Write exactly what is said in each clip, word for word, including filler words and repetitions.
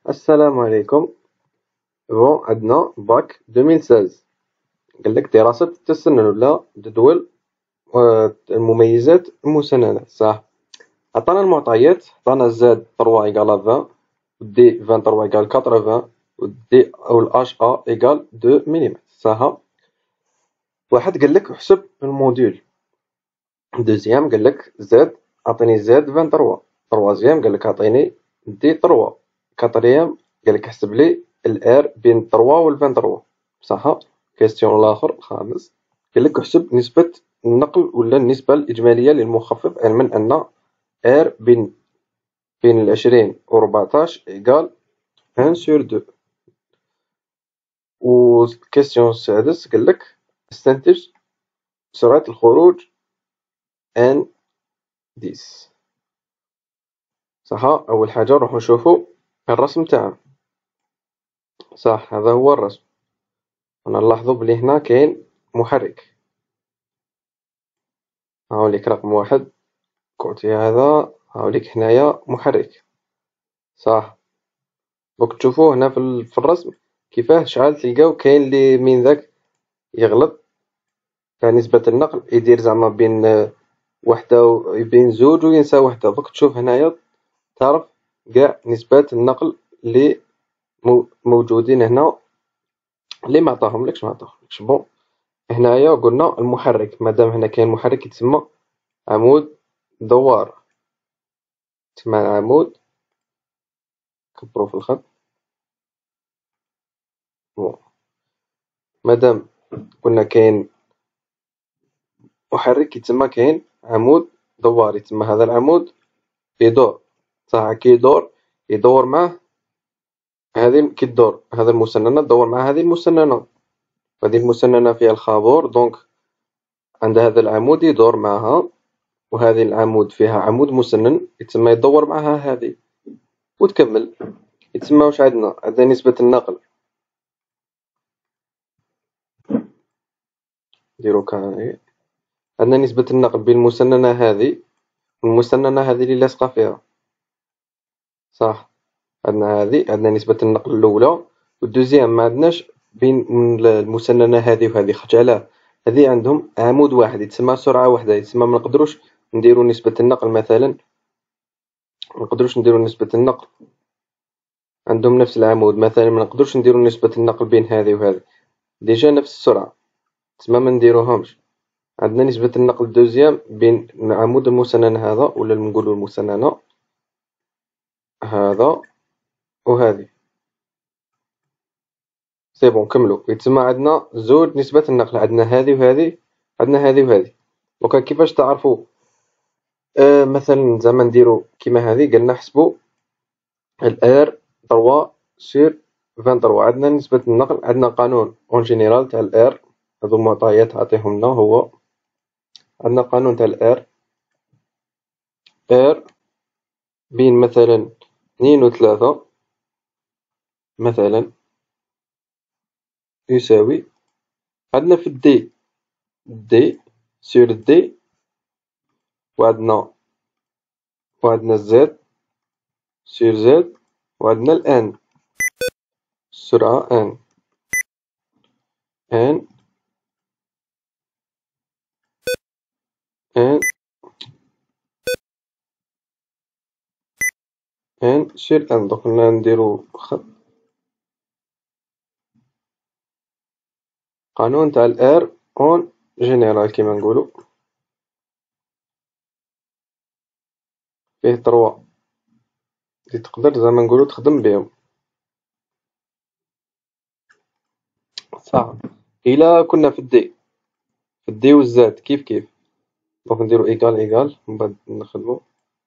السلام عليكم. بون عندنا باك ألفين وستة عشر قال لك دراسة التسنن ولا جدول المميزات المسننة، صح؟ عطانا المعطيات، عطانا زاد ثلاثة إيكال عشرين، دي ثلاثة وعشرين إيكال ثمانين، ودي أو الأش أ إيكال اثنين ملم، صح؟ واحد قال لك احسب الموديول، دوزيام قال لك زاد عطيني زاد ثلاثة وعشرين، تروازيام قال لك عطيني دي ثلاثة، كاتريام قال لك احسب لي الار بين ثلاثة و ثلاثة وعشرين، صح؟ كيستيون الاخر الخامس قال لك احسب نسبة النقل ولا النسبة الإجمالية للمخفف، علما أن ار بين بين العشرين و ربعطاش إيكال واحد سور اثنين. و الكيستيون السادس قال لك استنتج سرعة الخروج ان عشرة، صح؟ أول حاجة نروح نشوفو الرسم تاعنا، صح؟ هذا هو الرسم. نلاحظو بلي هنا كاين محرك، هاوليك رقم واحد كوتي هذا، هاوليك هنايا محرك، صح؟ دوك تشوفو هنا في الرسم كيفاه شحال تلقاو كاين لي من ذاك يغلط نسبة النقل، يدير زعما بين وحدة بين زوج وينسى وحدة. دوك تشوف هنايا تعرف قاع نسبات النقل لي موجودين هنا لي معطاهملكش معطاهملكش. بون هنايا قلنا المحرك، مادام هنا كاين محرك يتسمى عمود دوار، تسمى عمود، كبرو في الخط. بون مادام قلنا كاين محرك يتسمى كاين عمود دوار، يتسمى هذا العمود يدور، صح؟ كيدور يدور معه هذه كيدور هذا المسننة تدور مع هذه المسننة، وهذه المسننة فيها الخابور، دونك عند هذا العمود يدور معها، وهذه العمود فيها عمود مسنن يتسمى يدور معها هذه، وتكمل. يتسمى واش عندنا؟ عندنا نسبة النقل، نديرو كاري، عندنا نسبة النقل بين المسننة هذه والمسننة هذه اللي لاصقة فيها، صح؟ عندنا هذه عندنا نسبة النقل الأولى، والدوزيام ما عندناش بين المسننة هذه وهذه، خاطر علاه؟ هذه عندهم عمود واحد يتسمى سرعة واحدة، يتسمى منقدروش نديرو نسبة النقل مثلا، منقدروش نديرو نسبة النقل عندهم نفس العمود مثلا، منقدروش نديرو نسبة النقل بين هذه وهذه، ديجا نفس السرعة تسمى منديروهمش. عندنا نسبة النقل دوزيام بين العمود المسنن هذا ولا نقولو المسننة هذا وهذه، سي بون كملو. يتسمى عندنا زوج نسبة النقل، عندنا هذه وهذه، عندنا هذه وهذه. دونك كيفاش تعرفوا آه مثلا زعما نديرو كيما هذه؟ قلنا حسبوا الار ثلاثة سور ثلاثة وعشرين، عندنا نسبة النقل، عندنا قانون اون جينيرال تاع الار، هذو معطيات عطيهم لنا، هو عندنا قانون تاع الار، ار بين مثلا اثنين وثلاثة مثلا يساوي، عندنا في الدي دي سور دي، وعندنا وعندنا زد سور زد، وعندنا الان السرعة ان ان ان ان سور ان. دوك نديرو خط قانون تاع الار اون جينيرال كيما نقولو، فيه تروا اللي تقدر زعما نقولو تخدم بهم، صح؟ إلا كنا في الدي في الدي والزاد كيف كيف، دونك نديرو ايكال ايكال من بعد نخدمو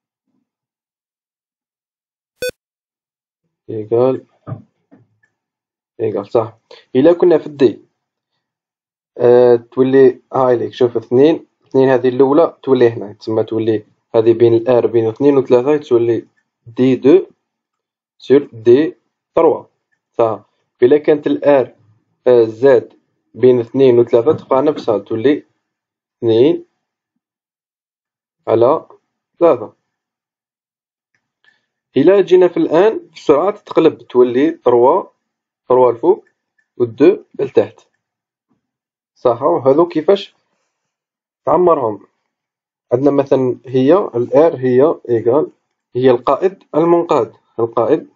ايكال ايكال، صح؟ إلا كنا في الدي آه تولي هاي ليك، شوف اثنين اثنين هذه الأولى تولي هنا، تسمى تولي هذه بين الار بين اثنين وثلاثة تولي دي دو سور دي ثلاثة، صح؟ إلا كانت الار آه زاد بين اثنين وثلاثة تبقى نفسها، تولي اثنين على ثلاثة. إلا جينا في الآن في السرعة تتقلب تولي تروا تروا الفوق و دو لتحت صح. وهادو كيفاش تعمرهم؟ عندنا مثلا هي الار هي إيكال هي القائد المنقاد القائد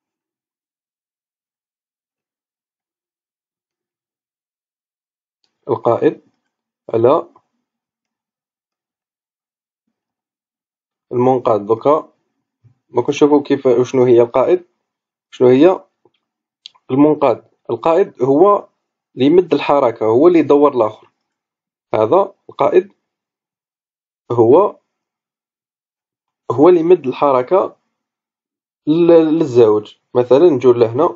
القائد على المنقاد. دوكا دوكا نشوفو كيف شنو هي القائد شنو هي المنقاد. القائد هو اللي يمد الحركة هو اللي يدور الآخر. هذا القائد هو هو اللي يمد الحركة للزاوج. مثلا نجو لهنا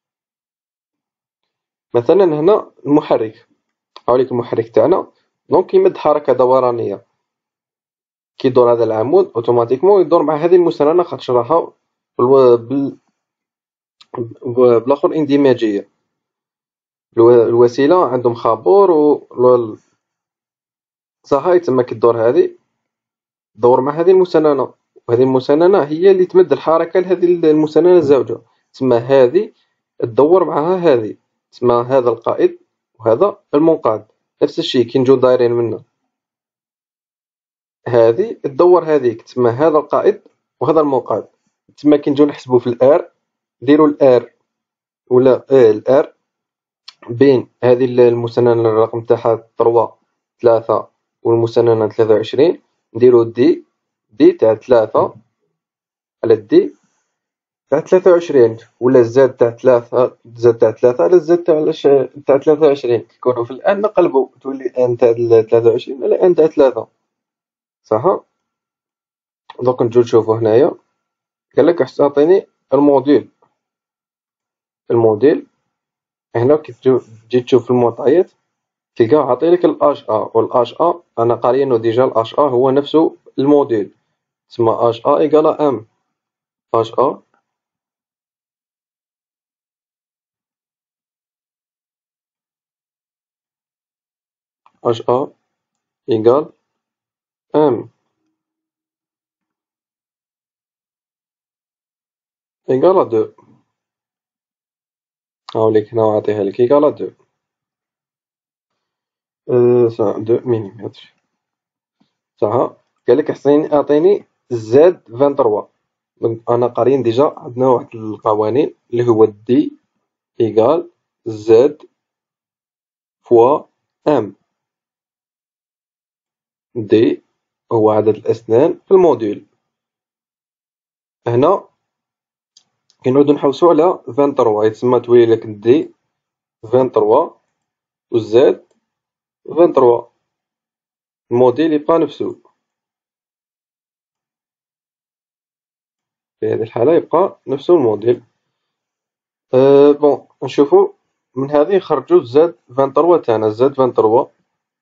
مثلا هنا المحرك هاوليك المحرك تاعنا دونك يمد حركة دورانية كي يدور هذا العمود اوتوماتيكمون يدور مع هذه المسننة خاطش راها بال بالاخر اندماجية. الوسيلة عندهم خابور و صح تما كي دور هذه دور مع هذه المسننة وهذه المسننة هي اللي تمد الحركة لهذه المسننة الزوجة تسمى هذه تدور معها هذه تسمى هذا القائد وهذا المنقاد. نفس الشيء كي نجو دايرين منه هذه تدور هذيك تسمى هذا القائد وهذا المنقاد. تما كي نجو نحسبو في الار نديرو الار ولا اه الار بين هذه المسننة الرقم تاعها تروا ثلاثة والمسننة ثلاثة وعشرين نديرو دي دي تاع ثلاثة على دي تاع ثلاثة وعشرين ولا زاد تاع ثلاثة زاد تاع ثلاثة على زاد تاع تاع ثلاثة وعشرين كيكونو في الآن نقلبو تولي ان تاع ثلاثة وعشرين على ان تاع ثلاثة صح. دوك نجو نشوفو هنايا قالك اعطيني الموديل الموديل هنا كي تجي تشوف المعطيات تلقى عاطيلك الاش ا والاش ا انا قاريينو ديجا الاش ا هو نفسه الموديل تسمى اش ا ايكالا ام اش ا اش ا ايكال ام ايكالا دو. هاوليك هنا عاطيها لك ايكالا دو أه صح دو ميليمتر صح. قالك اعطيني اعطيني زاد ثلاثة وعشرين انا قارين ديجا عندنا واحد القوانين اللي هو دي ايكال زد فوا ام. دي هو عدد الأسنان في الموديل. هنا كي نعودو نحوسو على ثلاثة وعشرين يتسمى تولي لك دي ثلاثة وعشرين وزاد ثلاثة وعشرين الموديل يبقى نفسو في هذه الحالة يبقى نفسو الموديل. أه بون نشوفو من هذه نخرجو زاد ثلاثة وعشرين تاعنا زاد ثلاثة وعشرين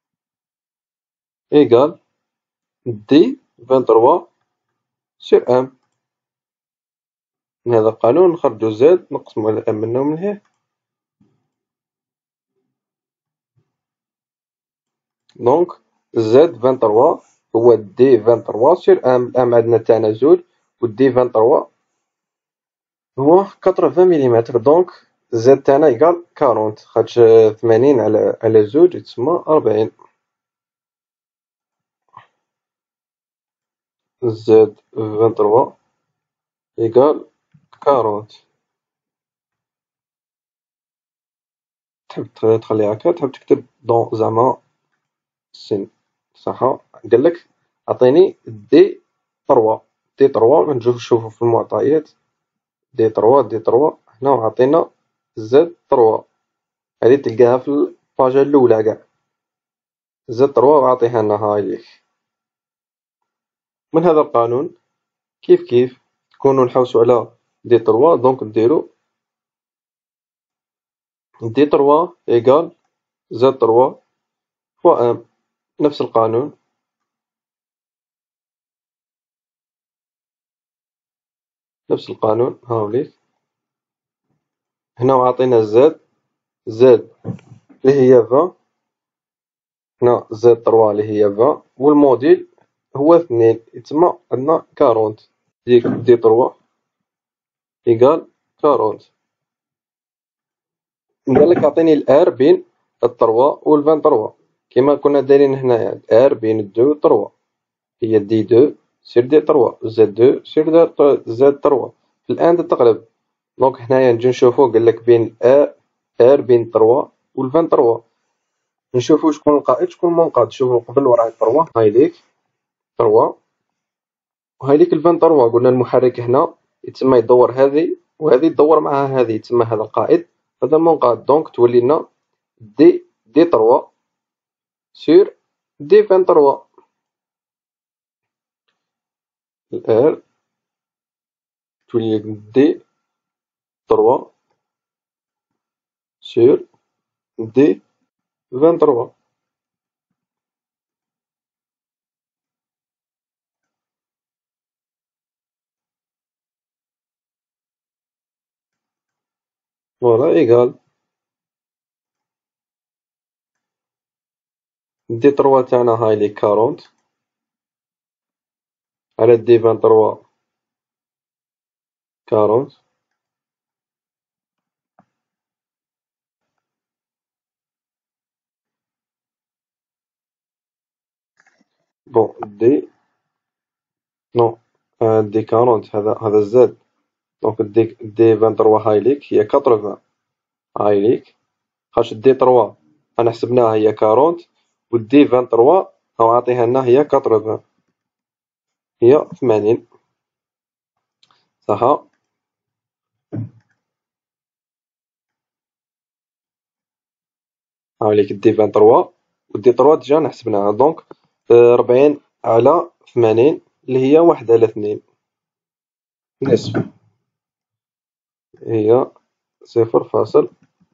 إيكال دي ثلاثة وعشرين سير ام. من هذا القانون نخرجو زاد نقسمو على ام منا ومن هيه دونك زاد ثلاثة وعشرين هو دي ثلاثة وعشرين سير ام. الام عندنا تاعنا زوج و دي ثلاثة وعشرين هو ثمانين مليمتر دونك زاد تاعنا إيكال أربعين خاطش ثمانين على على زوج يتسمى أربعين. زاد ثلاثة وعشرين إيكال أربعين. تحب تخلي هاكا تحب تكتب دون زعما سن صح. قالك عطيني دي تروا دي تروا نجو نشوفو في المعطيات دي تروا دي تروا هنا عطينا زاد تروا هادي تلقاها في الباجة الأولى قاع زاد تروا وعطيها لنا هايليك. من هذا القانون كيف كيف نكونو نحوسو على دي تروا دونك نديرو دي تروا إيكال زاد تروا فوا ام. نفس القانون نفس القانون هاوليك هنا عطينا زاد زاد اللي هي عشرين هنا زاد تروا اللي هي عشرين والموديل هو اثنين يتسمى عندنا أربعين ديك دي تروا إيكال كارونت. قالك عطيني الآر بين التروا و الفان تروا كيما كنا دايرين هنايا، الآر بين دو و تروا هي دي دو سير دي تروا زاد دو سير زاد تروا. في الآن تقلب، دونك هنايا نجي نشوفو قالك بين آر آر بين تروا و الفان تروا، نشوفو شكون القائد شكون المنقاد. شوفو قبل وراه تروا هاي ليك تروا وهاي ليك الفان تروا. قلنا المحرك هنا يتسمى يدور هذه وهذه تدور معها هذه، يتسمى هذا القائد هذا المنقاد. دونك تولي لنا دي دي تروا سور دي فان تروا. الآر تولي لك دي تروا سور دي فان تروا. فوالا إيكال دي تروا تاعنا هاي لي كارونت على دي فان تروا كارونت. بون دي نو آه دي كارونت هذا هذا زاد. دونك دي دي فان تروا هاي ليك هي كاتروفان هاي ليك، خاطش دي تروا أنا حسبناها هي كارونت و دي فان تروا أو عاطيها لنا هي كاتروفان هي ثمانين صح. هاوليك دي فان تروا و دي تروا ديجا نحسبناها. دونك ربعين على ثمانين اللي هي واحد على اثنين نصف هي صفر فاصل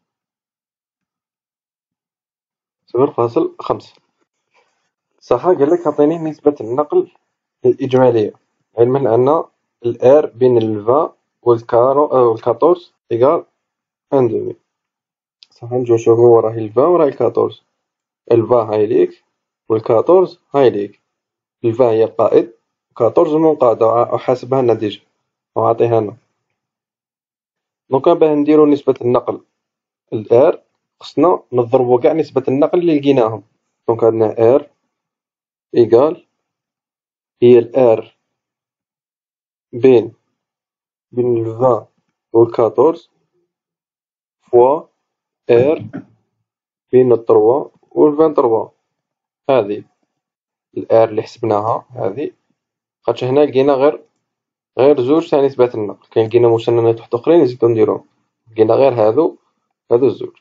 صفر فاصل خمسة صح. قالك عطيني نسبة النقل الإجمالية، علما أن الآر بين الفا والكاطورز إيكال ان دومي صح. نجو نشوفو وراهي الفا وراهي الكاطورز، الفا هاي ليك والكاطورز هاي ليك. الفا هي القائد كاطورز المنقادة وحاسبها لنا ديجا وعطيها لنا. دونك باه نديرو نسبة النقل الآر خصنا نضربو قاع نسبة النقل اللي لقيناهم. دونك عندنا آر إيكال هي الآر بين بين الفا والكاطورز فوا آر بين التروا والفان تروا. هذه الآر اللي حسبناها هذه، خاطش هنا لقينا غير غير زوج تاع نسبة النقل، كاين لقينا مسننات وحدوخرين نزيدو نديروهم، لقينا غير هاذو هاذو الزوج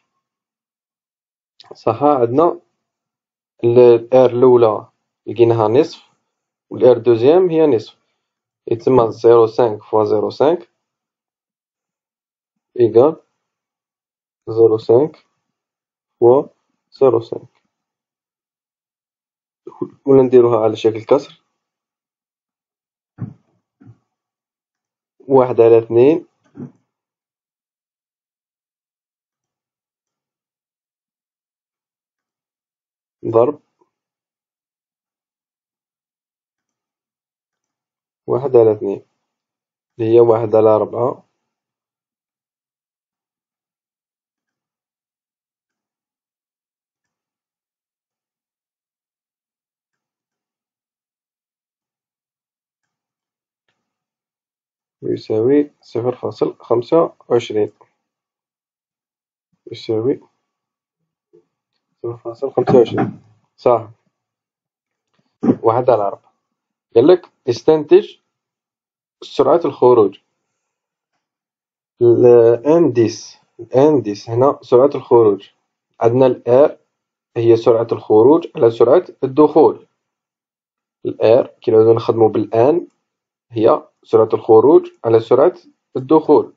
صح. عندنا الآر الأولى لقيناها نصف والآر دوزيام هي نصف، يتسمى زيرو سانك فوا زيرو سانك إيكال زيرو سانك فوا زيرو سانك. ولا نديروها على شكل كسر، واحد على اثنين ضرب واحد على اثنين اللي هي واحد على ربعة يساوي صفر فاصل خمسة وعشرين يساوي صفر فاصل خمسة وعشرين صح. واحد على أربعة. قالك استنتج سرعة الخروج. الأنديس الأنديس هنا سرعة الخروج، عندنا الآر هي سرعة الخروج على سرعة الدخول. الآر كي نعودو نخدمو بالآن هي سرعة الخروج على سرعة الدخول.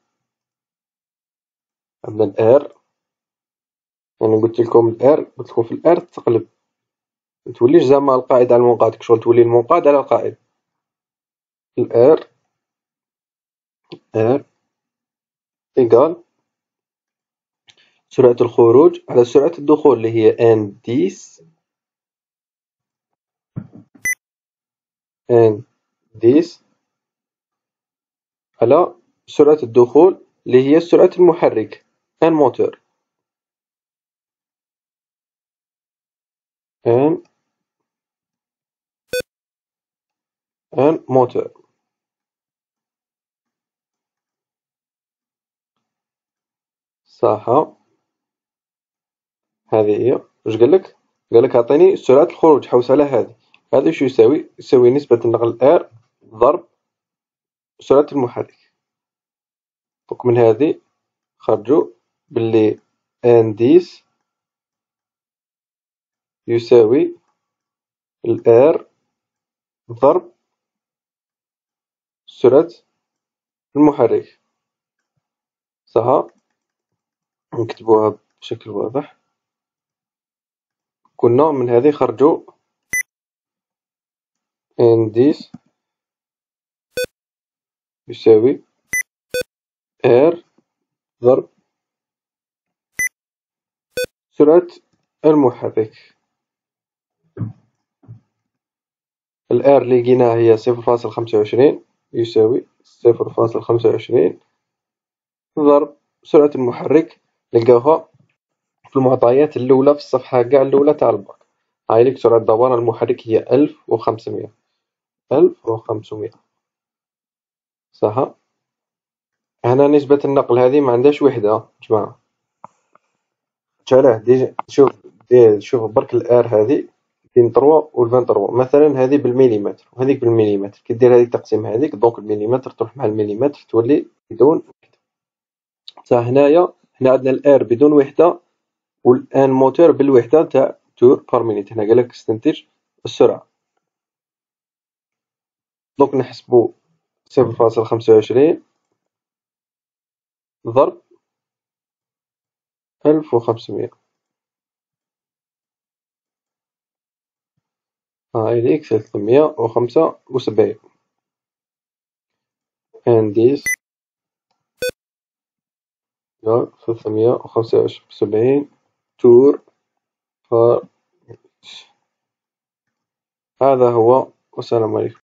عندنا الآر يعني قلتلكم الآر قلتلكم في الآر تقلب، متوليش زعما القائد على المنقاد، كشغل تولي المنقاد على القائد. الآر آر إيكال سرعة الخروج على سرعة الدخول اللي هي ان ديس ان ديس على سرعة الدخول اللي هي سرعة المحرك ان موتور ان ان موتور صح. هذه هي. واش قالك؟ قالك اعطيني سرعة الخروج، حوس على هذه. هذا شو يساوي؟ يساوي نسبة النقل ار ضرب سرعة المحرك. دونك من هذه خرجوا باللي ان ديس يساوي الار ضرب سرعة المحرك. صح. نكتبوها بشكل واضح. كنا من هذه خرجوا ان ديس يساوي ار ضرب سرعة المحرك. الار اللي لقيناها هي صفر فاصل خمسة وعشرين يساوي صفر فاصل خمسة وعشرين ضرب سرعة المحرك. نلقاوها في المعطيات الأولى في الصفحة كاع الأولى تاع الباك. هايليك سرعة دوران المحرك هي ألف وخمسمية. ألف وخمسمية صح. هنا نسبة النقل هذه ما عندهاش وحدة جماعة. شاله ديجا شوف دي شوف برك الار هذه بين ثلاثة و ثلاثة مثلا هذه بالمليمتر وهذيك بالمليمتر. كي دير هذيك تقسيم هذيك دونك المليمتر تروح مع المليمتر تولي بدون. صح. هنايا هنا عندنا الار بدون وحدة والان موتور بالوحدة تاع تور بار مينيت. هنا قالك استنتج السرعة. دونك نحسبو صفر فاصل خمسة وعشرين ضرب ألف وخمسمية. هايليك ثلاثمية وخمسة وسبعين. ان ديس ثلاثمية وخمسة وسبعين تور بار. هذا هو والسلام عليكم.